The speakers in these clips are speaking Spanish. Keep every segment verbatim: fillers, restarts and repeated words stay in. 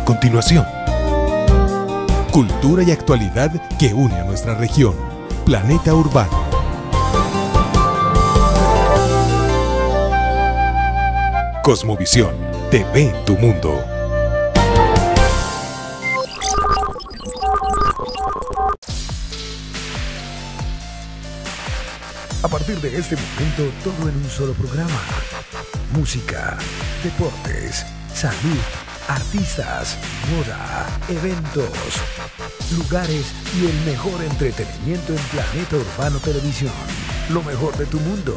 continuación. Cultura y actualidad que une a nuestra región. Planeta Urbano. Cosmovisión, te ve en tu mundo. A partir de este momento, todo en un solo programa. Música, deportes, salud, artistas, moda, eventos, lugares y el mejor entretenimiento en Planeta Urbano Televisión. Lo mejor de tu mundo.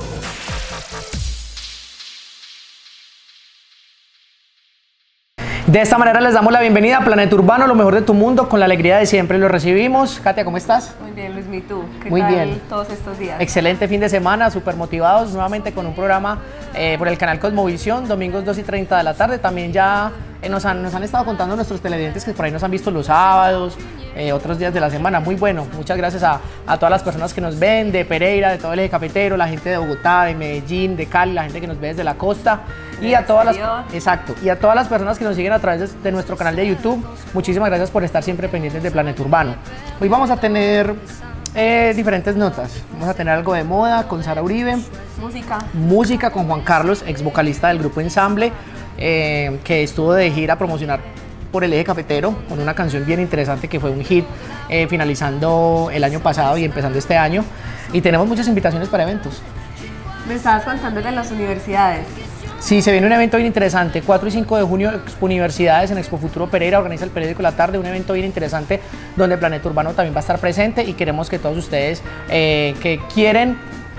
De esta manera les damos la bienvenida a Planeta Urbano, lo mejor de tu mundo, con la alegría de siempre lo recibimos. Katia, ¿cómo estás? Muy bien, Luis, ¿y tú? ¿Qué Muy tal bien. todos estos días? Excelente fin de semana, súper motivados nuevamente con un programa eh, por el canal Cosmovisión, domingos dos y treinta de la tarde. También ya eh, nos, han, nos han estado contando nuestros televidentes que por ahí nos han visto los sábados, eh, otros días de la semana. Muy bueno, muchas gracias a, a todas las personas que nos ven, de Pereira, de todo el eje cafetero, la gente de Bogotá, de Medellín, de Cali, la gente que nos ve desde la costa. Y a todas las, exacto, y a todas las personas que nos siguen a través de, de nuestro canal de YouTube, muchísimas gracias por estar siempre pendientes de Planeta Urbano. Hoy vamos a tener eh, diferentes notas. Vamos a tener algo de moda con Sara Uribe. Música. Música con Juan Carlos, ex vocalista del grupo Ensamble, eh, que estuvo de gira a promocionar por el eje cafetero con una canción bien interesante que fue un hit eh, finalizando el año pasado y empezando este año. Y tenemos muchas invitaciones para eventos. Me estabas contando de las universidades. Sí, se viene un evento bien interesante, cuatro y cinco de junio, Expo Universidades en Expo Futuro Pereira, organiza el periódico La Tarde, un evento bien interesante donde Planeta Urbano también va a estar presente y queremos que todos ustedes eh, que quieren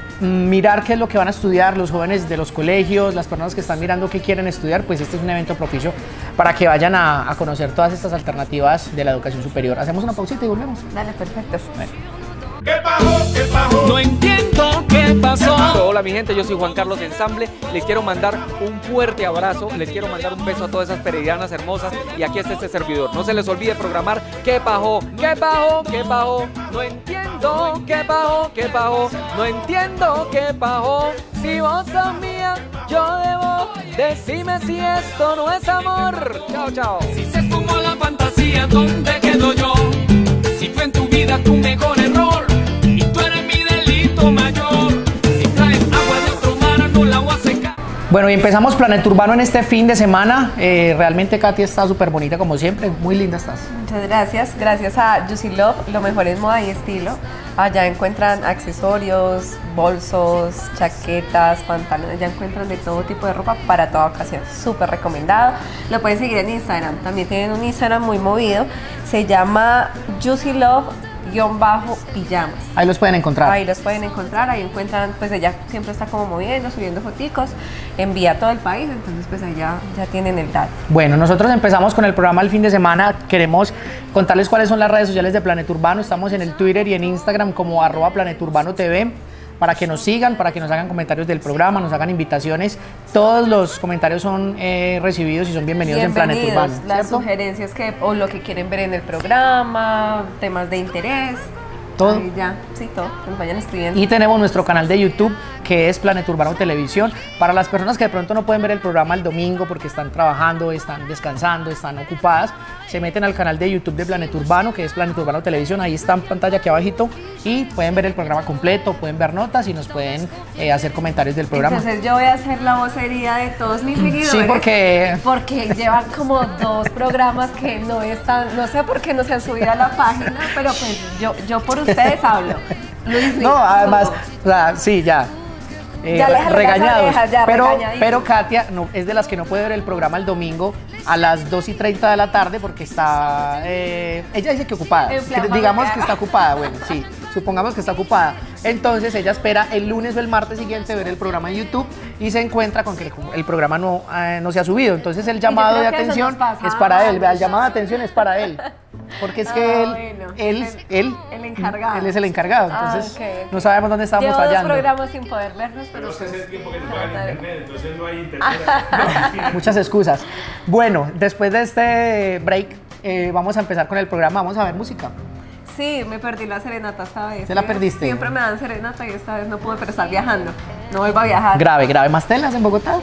mirar qué es lo que van a estudiar, los jóvenes de los colegios, las personas que están mirando qué quieren estudiar, pues este es un evento propicio para que vayan a, a conocer todas estas alternativas de la educación superior. Hacemos una pausita y volvemos. Dale, perfecto. Bueno. ¿Qué pasó? ¿Qué pasó? No entiendo qué pasó. Hola mi gente, yo soy Juan Carlos de Ensamble. Les quiero mandar un fuerte abrazo, les quiero mandar un beso a todas esas pereiranas hermosas y aquí está este servidor. No se les olvide programar ¿Qué pasó? ¿Qué pasó? ¿Qué pasó? No entiendo qué pasó, qué pasó. No entiendo qué pasó. Si vos sos mía, yo debo. Decime si esto no es amor. Chao, chao. Si se esfumó la fantasía, ¿dónde quedo yo? Si fue en tu vida tu mejor error y tú eres mi delito mayor. Si traes agua de otro mar, no la voy a secar. Bueno, y empezamos Planeta Urbano en este fin de semana. Eh, realmente Katia está súper bonita como siempre, muy linda estás. Muchas gracias. Gracias a Juicy Love, lo mejor es moda y estilo. Allá encuentran accesorios, bolsos, chaquetas, pantalones. Ya encuentran de todo tipo de ropa para toda ocasión. Súper recomendado. Lo pueden seguir en Instagram. También tienen un Instagram muy movido. Se llama Juicy Love guión bajo pijamas. Ahí los pueden encontrar. Ahí los pueden encontrar, ahí encuentran, pues ella siempre está como moviendo, subiendo foticos, envía a todo el país, entonces pues ahí ya, ya tienen el dato. Bueno, nosotros empezamos con el programa el fin de semana, queremos contarles cuáles son las redes sociales de Planeta Urbano, estamos en el Twitter y en Instagram como arroba Planeta Urbano T V, para que nos sigan, para que nos hagan comentarios del programa, nos hagan invitaciones, todos los comentarios son eh, recibidos y son bienvenidos, bienvenidos en Planeta Urbano. Las ¿cierto? sugerencias que, o lo que quieren ver en el programa, temas de interés. Todo. Ahí ya, sí, todo, nos vayan escribiendo. Y tenemos nuestro canal de YouTube que es Planeta Urbano Televisión. Para las personas que de pronto no pueden ver el programa el domingo porque están trabajando, están descansando, están ocupadas, se meten al canal de YouTube de Planeta Urbano, que es Planeta Urbano Televisión, ahí está en pantalla aquí abajito y pueden ver el programa completo, pueden ver notas y nos pueden eh, hacer comentarios del programa. Entonces yo voy a hacer la vocería de todos mis seguidores. Sí, porque... Porque llevan como dos programas que no están, no sé por qué no se han subido a la página, pero pues yo, yo por ustedes hablo. Luis, no, además, o sea, sí, ya. Eh, ya le regañados, orejas, ya, pero, regañadito. pero Katia no, es de las que no puede ver el programa el domingo a las dos y treinta de la tarde porque está, eh, ella dice que ocupada, que, digamos que está ocupada, bueno, sí, supongamos que está ocupada, entonces ella espera el lunes o el martes siguiente ver el programa en YouTube y se encuentra con que el, el programa no, eh, no se ha subido, entonces el llamado de atención es para él, vea, el llamado de atención es para él. Porque es que ah, él, bueno. él, el, él, el encargado. Él es el encargado, entonces ah, okay, okay. no sabemos dónde estamos Llevo fallando. Dos programas sin poder vernos, pero no sé si es tiempo que no pagan internet, entonces no hay internet. Muchas excusas. Bueno, después de este break eh, vamos a empezar con el programa, vamos a ver música. Sí, me perdí la serenata esta vez. ¿Se la perdiste? Siempre me dan serenata y esta vez no pude, pero estar viajando. No vuelvo a viajar. Grave, grave. ¿Más telas en Bogotá?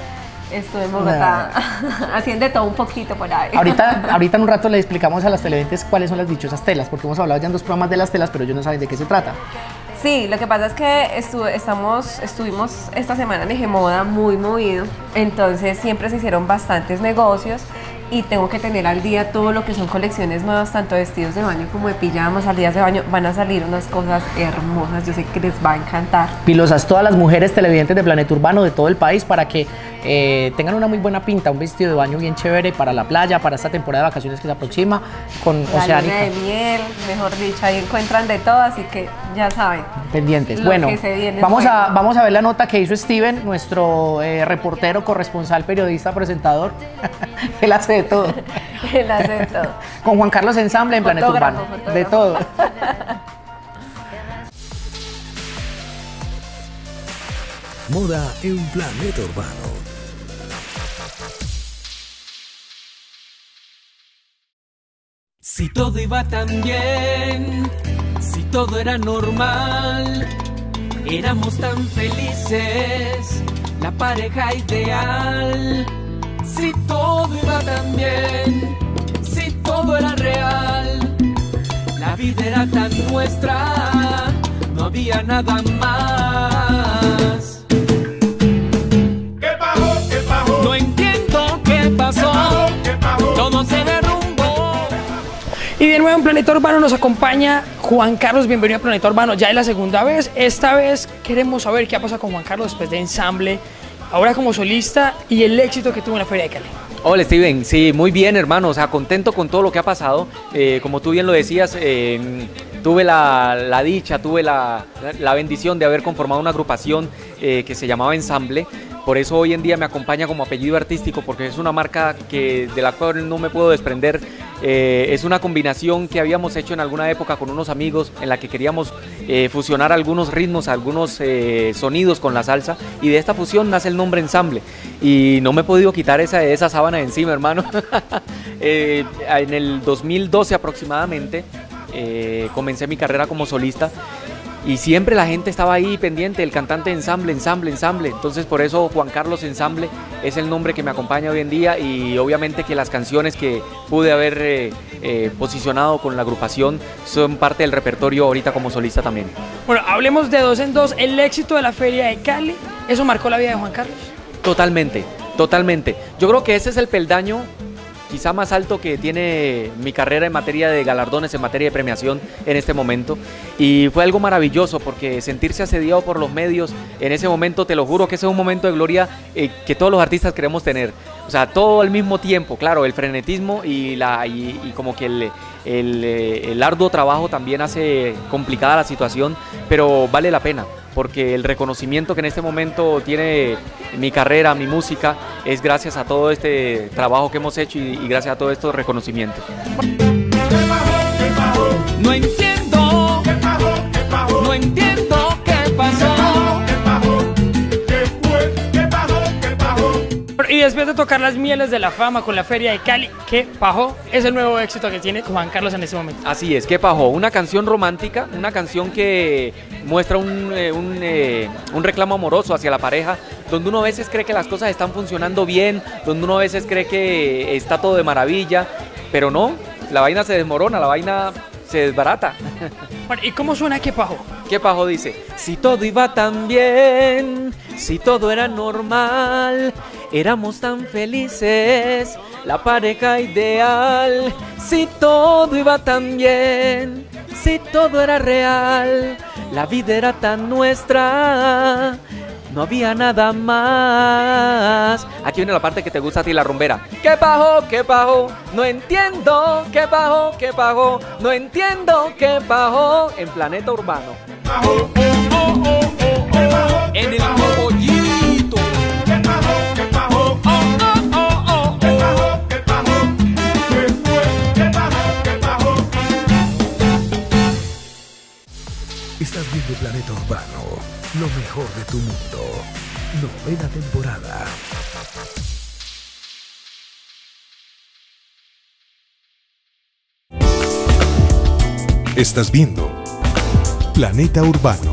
Estuve en Bogotá haciendo de todo un poquito por ahí. Ahorita, ahorita en un rato le explicamos a las televidentes cuáles son las dichosas telas, porque hemos hablado ya en dos programas de las telas, pero ellos no saben de qué se trata. Sí, lo que pasa es que estu estamos, estuvimos esta semana en Egemoda muy movido, entonces siempre se hicieron bastantes negocios y tengo que tener al día todo lo que son colecciones nuevas, tanto de vestidos de baño como de pijamas, salidas de baño. Van a salir unas cosas hermosas, yo sé que les va a encantar. Pilosas todas las mujeres televidentes de Planeta Urbano de todo el país para que eh, tengan una muy buena pinta, un vestido de baño bien chévere para la playa, para esta temporada de vacaciones que se aproxima con La Oceánica. luna de miel, mejor dicho, ahí encuentran de todo, así que ya saben. Pendientes. Lo Bueno, que se viene es vamos, bueno. a, vamos a ver la nota que hizo Steven, nuestro eh, reportero, corresponsal, periodista, presentador. Él hace de todo. Él hace de todo. Con Juan Carlos Ensamble en Planeta Fotógrafo, Urbano. fotógrafo. De todo. Moda en Planeta Urbano. Si todo iba tan bien, si todo era normal, éramos tan felices, la pareja ideal. Si todo iba tan bien, si todo era real, la vida era tan nuestra, no había nada más. ¿Qué pasó? ¿Qué pasó? No entiendo qué pasó, ¿Qué pasó? todo se derrumbó. Y de nuevo en Planeta Urbano nos acompaña Juan Carlos, bienvenido a Planeta Urbano, ya es la segunda vez. Esta vez queremos saber qué ha pasado con Juan Carlos después de Ensamble, ahora como solista y el éxito que tuvo en la Feria de Cali. Hola Steven, sí, muy bien hermano, o sea, contento con todo lo que ha pasado. Eh, como tú bien lo decías, eh, tuve la, la dicha, tuve la, la bendición de haber conformado una agrupación eh, que se llamaba Ensamble. Por eso hoy en día me acompaña como apellido artístico, porque es una marca que, de la cual no me puedo desprender. Eh, es una combinación que habíamos hecho en alguna época con unos amigos en la que queríamos eh, fusionar algunos ritmos, algunos eh, sonidos con la salsa, y de esta fusión nace el nombre Ensamble. Y no me he podido quitar esa, esa sábana de encima, hermano. eh, en el dos mil doce aproximadamente eh, comencé mi carrera como solista. Y siempre la gente estaba ahí pendiente, el cantante Ensamble, Ensamble, Ensamble. Entonces por eso Juan Carlos Ensamble es el nombre que me acompaña hoy en día, y obviamente que las canciones que pude haber eh, eh, posicionado con la agrupación son parte del repertorio ahorita como solista también. Bueno, hablemos de dos en dos, el éxito de la Feria de Cali, ¿eso marcó la vida de Juan Carlos? Totalmente, totalmente. Yo creo que ese es el peldaño quizá más alto que tiene mi carrera en materia de galardones, en materia de premiación en este momento. Y fue algo maravilloso, porque sentirse asediado por los medios en ese momento, te lo juro que ese es un momento de gloria eh, que todos los artistas queremos tener. O sea, todo al mismo tiempo, claro, el frenetismo y, la, y, y como que el, el, el arduo trabajo también hace complicada la situación, pero vale la pena, porque el reconocimiento que en este momento tiene mi carrera, mi música, es gracias a todo este trabajo que hemos hecho y, y gracias a todos estos reconocimientos. No entiendo, ¿Qué pasó? ¿Qué pasó? no entiendo qué pasó. ¿Qué pasó? ¿Qué fue? ¿Qué pasó? ¿Qué pasó? Y después de tocar las mieles de la fama con la Feria de Cali, ¿qué pasó? Es el nuevo éxito que tiene Juan Carlos en este momento. Así es, ¿qué pasó? Una canción romántica, una canción que muestra un, eh, un, eh, un reclamo amoroso hacia la pareja, donde uno a veces cree que las cosas están funcionando bien, donde uno a veces cree que está todo de maravilla, pero no, la vaina se desmorona, la vaina se desbarata. Bueno, ¿y cómo suena qué pasó? ¿Qué pasó? Dice, si todo iba tan bien, si todo era normal, éramos tan felices, la pareja ideal. Si todo iba tan bien, si todo era real, la vida era tan nuestra, no había nada más. Aquí viene la parte que te gusta a ti, la rumbera. ¿Qué pasó? ¿Qué pasó? No entiendo. ¿Qué pasó? ¿Qué pasó? No entiendo. ¿Qué pasó? En Planeta Urbano. Oh, oh, oh, oh, oh. En el mogollito. ¿Qué pasó? ¿Qué pasó? Oh, oh, oh, oh, ¿Qué oh. pasó? ¿Qué pasó? ¿Qué fue? ¿Qué pasó? ¿Qué pasó? Estás viendo Planeta Urbano, lo mejor de tu mundo. Novena temporada. Estás viendo Planeta Urbano.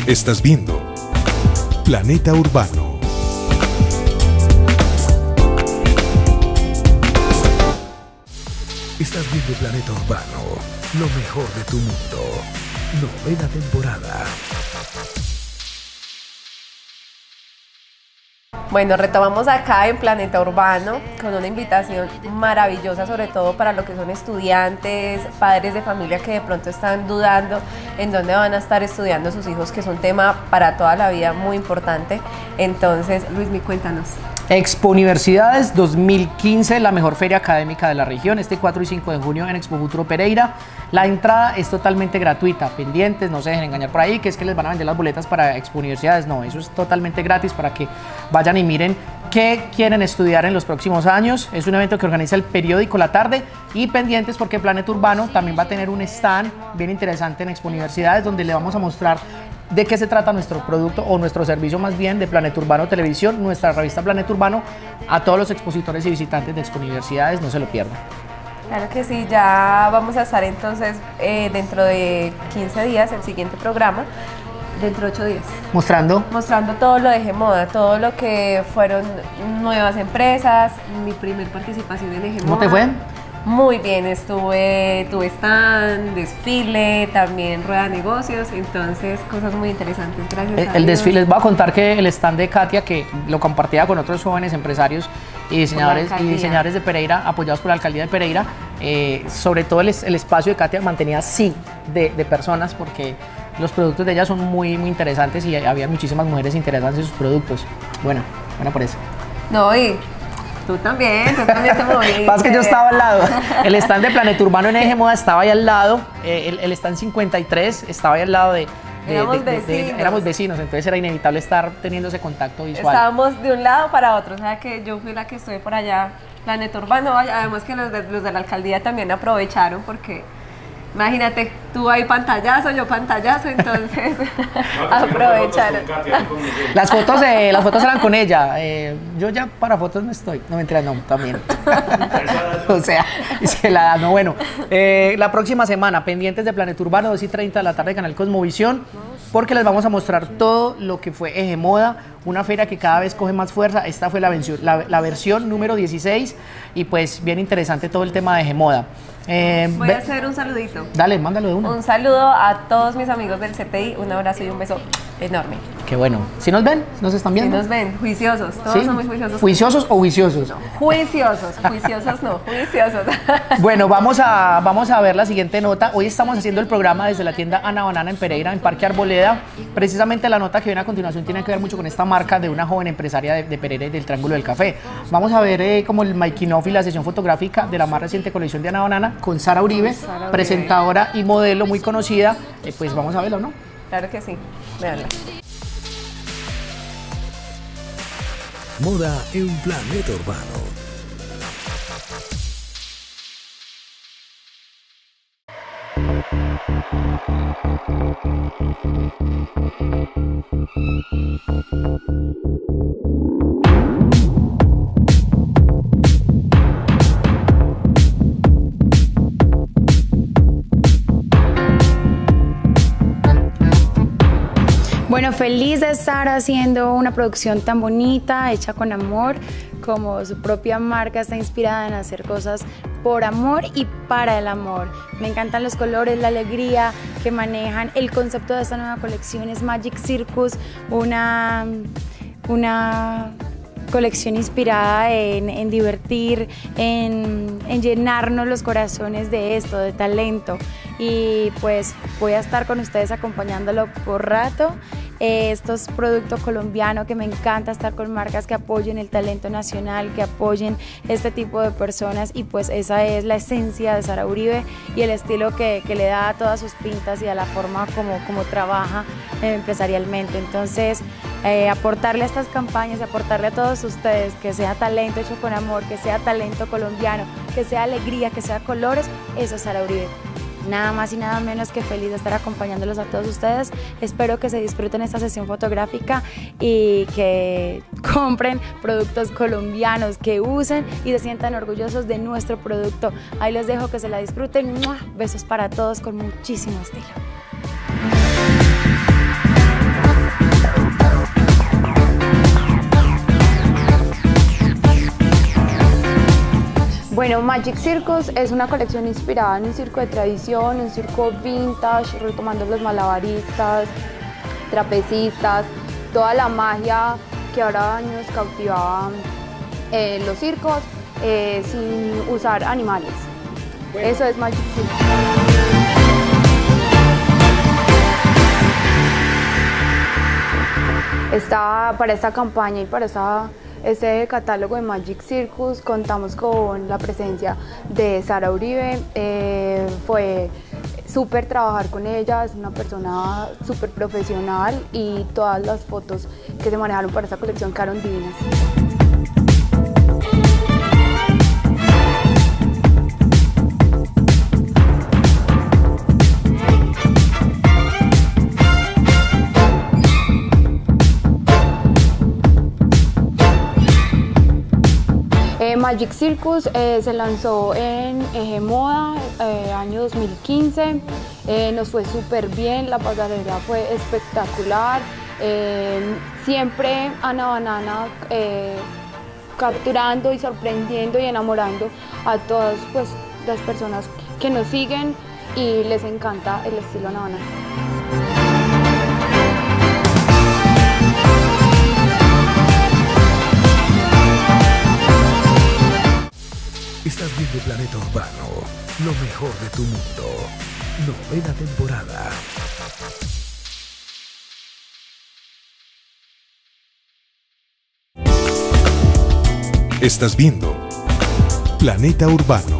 Estás viendo Planeta Urbano. Estás viendo Planeta Urbano, lo mejor de tu mundo. Novena temporada. Bueno, retomamos acá en Planeta Urbano con una invitación maravillosa, sobre todo para lo que son estudiantes, padres de familia que de pronto están dudando en dónde van a estar estudiando sus hijos, que es un tema para toda la vida muy importante. Entonces, Luismi, cuéntanos. Expo Universidades dos mil quince, la mejor feria académica de la región, este cuatro y cinco de junio en Expo Futuro Pereira. La entrada es totalmente gratuita, pendientes, no se dejen engañar por ahí, que es que les van a vender las boletas para Expo Universidades. No, eso es totalmente gratis para que vayan y miren qué quieren estudiar en los próximos años. Es un evento que organiza el periódico La Tarde, y pendientes porque Planeta Urbano también va a tener un stand bien interesante en Expo Universidades, donde le vamos a mostrar de qué se trata nuestro producto o nuestro servicio más bien de Planeta Urbano Televisión, nuestra revista Planeta Urbano, a todos los expositores y visitantes de Expo Universidades. No se lo pierdan. Claro que sí, ya vamos a estar entonces eh, dentro de quince días, el siguiente programa, dentro de ocho días. Mostrando. Mostrando todo lo de G-Moda, todo lo que fueron nuevas empresas, mi primer participación en G-Moda. ¿Cómo te fue? Muy bien, estuve, tuve stand, desfile, también rueda de negocios, entonces cosas muy interesantes, gracias El, a el Dios. desfile, les voy a contar que el stand de Katia, que lo compartía con otros jóvenes empresarios y diseñadores, y diseñadores de Pereira, apoyados por la alcaldía de Pereira, eh, sobre todo el, el espacio de Katia mantenía sí de, de personas, porque los productos de ella son muy, muy interesantes y había muchísimas mujeres interesantes en sus productos. Bueno, bueno por eso. No, y tú también, tú también te moviste. Pasa que yo estaba al lado. El stand de Planeta Urbano en G-Moda estaba ahí al lado. Eh, el, el stand cincuenta y tres estaba ahí al lado de... de éramos de, de, vecinos. de, éramos vecinos, entonces era inevitable estar teniendo ese contacto visual. Estábamos de un lado para otro, o sea que yo fui la que estuve por allá, Planeta Urbano, además que los de, los de la alcaldía también aprovecharon porque, imagínate, tú ahí pantallazo, yo pantallazo, entonces aprovecharon. Las fotos, eh, las fotos eran con ella, eh, yo ya para fotos no estoy, no mentira, no, también. O sea, es que la no, bueno, eh, la próxima semana, pendientes de Planeta Urbano, dos y treinta de la tarde, Canal Cosmovisión, porque les vamos a mostrar todo lo que fue G-Moda, una feria que cada vez coge más fuerza. Esta fue la versión, la, la versión número dieciséis, y pues bien interesante todo el tema de G-Moda. Eh, Voy a hacer un saludito. Dale, mándalo de uno. Un saludo a todos mis amigos del C T I, un abrazo y un beso enorme. Qué bueno. ¿Sí nos ven? ¿Nos están viendo? Sí nos ven, juiciosos, todos ¿Sí? son muy juiciosos. ¿Juiciosos o juiciosos? No, juiciosos, juiciosos no, juiciosos. Bueno, vamos a, vamos a ver la siguiente nota. Hoy estamos haciendo el programa desde la tienda Ana Banana en Pereira, en Parque Arboleda. Precisamente la nota que viene a continuación tiene que ver mucho con esta marca de una joven empresaria de, de Pereira y del Triángulo del Café. Vamos a ver eh, como el making of y la sesión fotográfica de la más reciente colección de Ana Banana con Sara Uribe, Sara Uribe, presentadora y modelo muy conocida. Eh, pues vamos a verlo, ¿no? Claro que sí, véanla. Moda en Planeta Urbano. Bueno, feliz de estar haciendo una producción tan bonita, hecha con amor, como su propia marca está inspirada en hacer cosas por amor y para el amor. Me encantan los colores, la alegría que manejan. El concepto de esta nueva colección es Magic Circus, una, una colección inspirada en, en divertir, en, en llenarnos los corazones de esto, de talento. Y pues voy a estar con ustedes acompañándolo por rato. Eh, esto es producto colombiano, que me encanta estar con marcas que apoyen el talento nacional, que apoyen este tipo de personas, y pues esa es la esencia de Sara Uribe y el estilo que, que le da a todas sus pintas y a la forma como, como trabaja eh, empresarialmente. Entonces, eh, aportarle a estas campañas y aportarle a todos ustedes que sea talento hecho con amor, que sea talento colombiano, que sea alegría, que sea colores, eso es Sara Uribe. Nada más y nada menos que feliz de estar acompañándolos a todos ustedes. Espero que se disfruten esta sesión fotográfica y que compren productos colombianos, que usen y se sientan orgullosos de nuestro producto. Ahí les dejo que se la disfruten. ¡Mua! Besos para todos con muchísimo estilo. Bueno, Magic Circus es una colección inspirada en un circo de tradición, un circo vintage, retomando los malabaristas, trapecistas, toda la magia que ahora nos cautivaba en los circos, eh, sin usar animales. Bueno. Eso es Magic Circus. Esta, para esta campaña y para esta, este catálogo de Magic Circus contamos con la presencia de Sara Uribe. Eh, fue súper trabajar con ella, es una persona súper profesional y todas las fotos que se manejaron para esta colección quedaron divinas. Magic Circus eh, se lanzó en Eje Moda, eh, año dos mil quince, eh, nos fue súper bien, la pasarela fue espectacular, eh, siempre Ana Banana eh, capturando y sorprendiendo y enamorando a todas pues, las personas que nos siguen y les encanta el estilo Ana Banana. Estás viendo Planeta Urbano, lo mejor de tu mundo. Novena temporada. Estás viendo Planeta Urbano.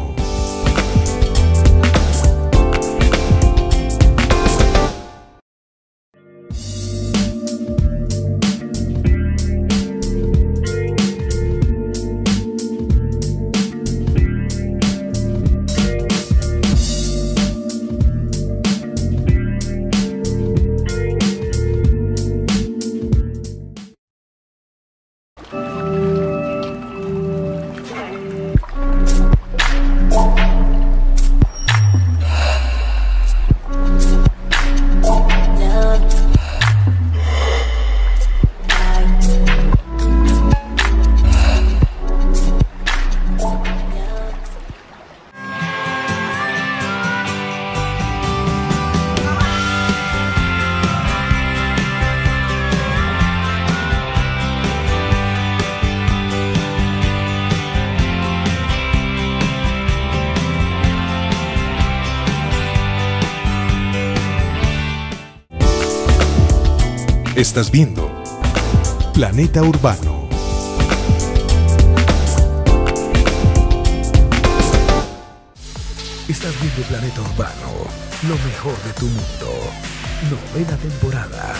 Estás viendo Planeta Urbano. Estás viendo Planeta Urbano, lo mejor de tu mundo. Novena temporada.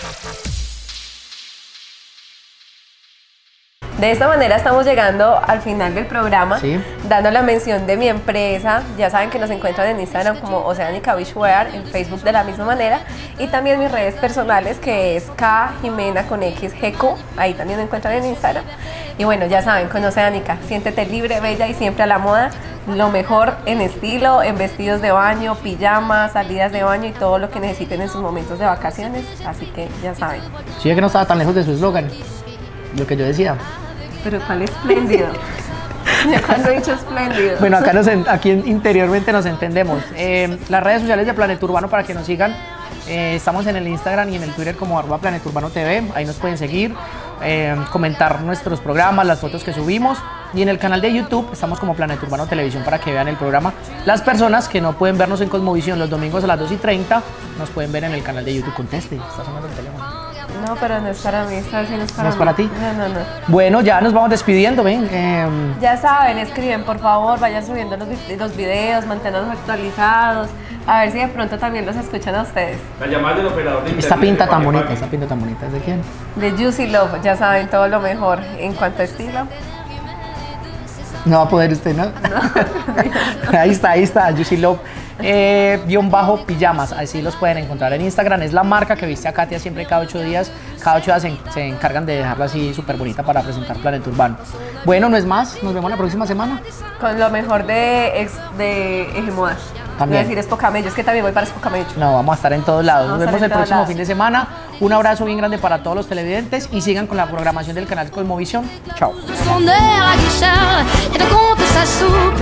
De esta manera estamos llegando al final del programa, sí, dando la mención de mi empresa. Ya saben que nos encuentran en Instagram como Oceánica Beachwear, en Facebook de la misma manera, y también mis redes personales, que es K Jimena con X G Q, ahí también me encuentran en Instagram. Y bueno, ya saben, con Oceánica, siéntete libre, bella y siempre a la moda, lo mejor en estilo, en vestidos de baño, pijamas, salidas de baño y todo lo que necesiten en sus momentos de vacaciones, así que ya saben. Sí, es que no estaba tan lejos de su eslogan, lo que yo decía. Pero ¿cuál espléndido? Yo cuando he dicho espléndido. Bueno, acá nos, aquí interiormente nos entendemos. Eh, las redes sociales de Planeta Urbano para que nos sigan. Eh, estamos en el Instagram y en el Twitter como arroba Planeta Urbano T V. Ahí nos pueden seguir, eh, comentar nuestros programas, las fotos que subimos. Y en el canal de YouTube estamos como Planeta Urbano Televisión para que vean el programa. Las personas que no pueden vernos en Cosmovisión los domingos a las dos y treinta nos pueden ver en el canal de YouTube. Conteste, está sonando el teléfono. No, pero no es para mí, esta vez no es para ¿No es mí. para ti? No, no, no. Bueno, ya nos vamos despidiendo, ven. Eh, Ya saben, escriben, por favor, vayan subiendo los, los videos, manténganlos actualizados, a ver si de pronto también los escuchan a ustedes. La llamada del operador de esta internet pinta de tan Papi bonita, Papi. esta pinta tan bonita, ¿es de quién? De Juicy Love, ya saben, todo lo mejor en cuanto a estilo. No va a poder usted, ¿no? Ahí está, ahí está, Juicy Love. Eh, guión bajo pijamas, así los pueden encontrar en Instagram. Es la marca que viste a Katia siempre cada ocho días. Cada ocho días se, se encargan de dejarla así súper bonita para presentar Planeta Urbano. Bueno, no es más, nos vemos la próxima semana. Con lo mejor de, ex, de Eje Moda. También. Voy a decir Espocamello, es que también voy para Espocamello. No, vamos a estar en todos lados. Vamos Nos a vemos estar el en todos próximo lados. fin de semana. Un abrazo bien grande para todos los televidentes y sigan con la programación del canal Cosmovisión. Chao. Son de la guichard et de compte sa soupe.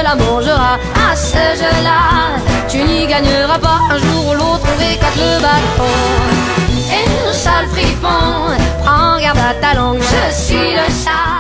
la mangeras à ce jeu-là. Tu n'y gagneras pas un jour ou l'autre, on éclate le bâton. Et le sale fripon, prends garde à ta langue, je suis le chat.